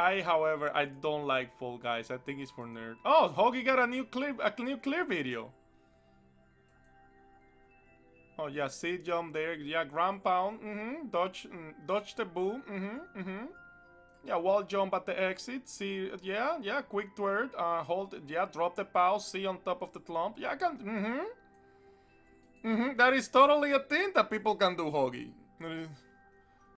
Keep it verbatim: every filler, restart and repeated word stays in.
I, however, I don't like Fall Guys. I think it's for nerd. Oh, Hoagie got a new clip, a new clear video. Oh yeah, see jump there. Yeah, ground pound. Mm-hmm. Dodge, mm, dodge the boom. Mm-hmm. Mm-hmm. Yeah, wall jump at the exit. See, yeah, yeah. Quick twirl. Uh, hold. Yeah, drop the pause. See on top of the clump. Yeah, I can. Mm-hmm. Mm-hmm. That is totally a thing that people can do, Hoagie.